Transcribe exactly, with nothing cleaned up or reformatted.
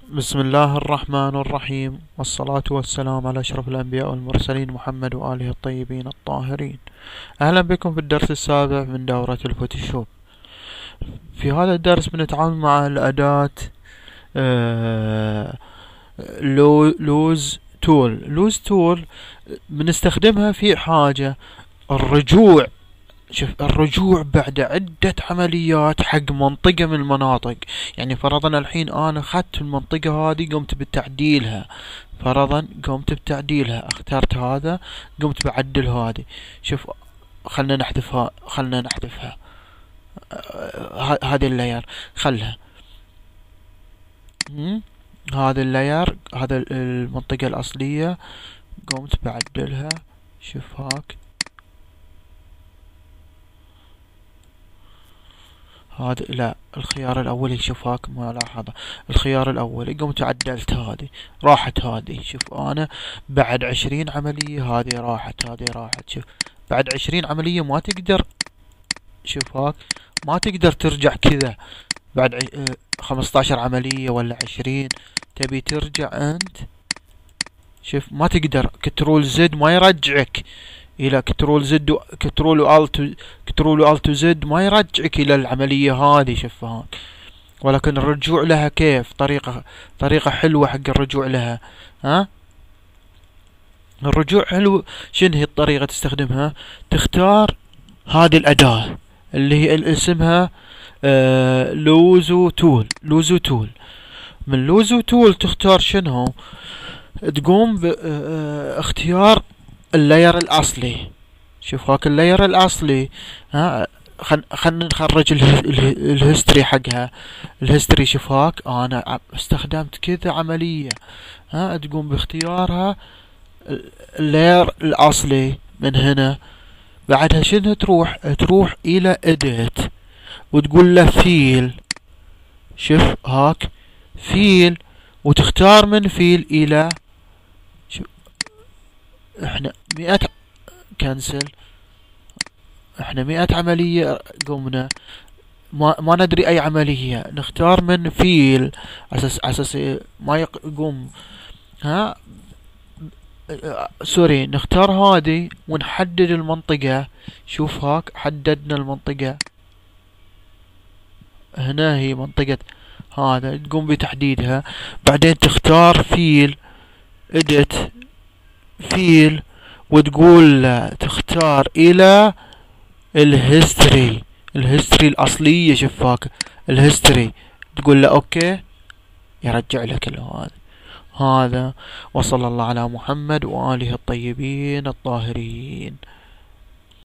بسم الله الرحمن الرحيم، والصلاة والسلام على أشرف الأنبياء والمرسلين محمد وآله الطيبين الطاهرين. أهلا بكم في الدرس السابع من دورة الفوتوشوب. في هذا الدرس بنتعامل مع الأداة آه لو لوز تول. لوز تول بنستخدمها في حاجة الرجوع. شوف، الرجوع بعد عدة عمليات حق منطقة من المناطق. يعني فرضا الحين أنا أخذت المنطقة هذه قمت بتعديلها، فرضا قمت بتعديلها، اخترت هذا قمت بعدل هذه. شوف، خلنا نحذفها خلنا نحذفها آه، هذه اللاير خلها. هذا اللاير، هذا المنطقة الأصلية قمت بعدلها. شوف هاك، هذا لا، الخيار الاولي. شوف هاك ملاحظة، الخيار الاولي قمت عدلت هذه، راحت هذه. شوف انا بعد عشرين عملية هذه راحت، هذه راحت. شوف بعد عشرين عملية ما تقدر، شوف هاك ما تقدر ترجع كذا. بعد اه خمسة عشر عملية ولا عشرين تبي ترجع انت، شوف ما تقدر. كنترول زد ما يرجعك الى كنترول زد، كنترول الت كنترول الت زد ما يرجعك الى العملية هذه. شوف هاك، ولكن الرجوع لها كيف؟ طريقة طريقة حلوة حق الرجوع لها. ها، الرجوع حلو. شنو هي الطريقة تستخدمها؟ تختار هذه الأداة اللي هي اسمها آه لوزو تول. لوزو تول من لوزو تول تختار شنو؟ تقوم باختيار اللاير الاصلي. شوف هاك اللاير الاصلي. ها، خلنا نخرج الهيستوري حقها. الهيستوري شوف هاك انا استخدمت كذا عملية. ها، تقوم باختيارها اللاير الاصلي من هنا. بعدها شنو تروح؟ تروح الى اديت وتقول له فيل. شوف هاك فيل، وتختار من فيل الى، شوف احنا مئة كنسل. احنا مئة عملية قمنا، ما, ما ندري اي عملية نختار من فيل اساس اساس ما يقوم. ها سوري، نختار هذه ونحدد المنطقة. شوف هاك حددنا المنطقة، هنا هي منطقة هذا، تقوم بتحديدها. بعدين تختار فيل، اديت فيل، وتقول تختار الى الهيستوري، الهيستوري الاصلية. شوف هاك الهيستوري، تقول له اوكي يرجع لك هذا. هذا وصلى الله على محمد وآله الطيبين الطاهرين.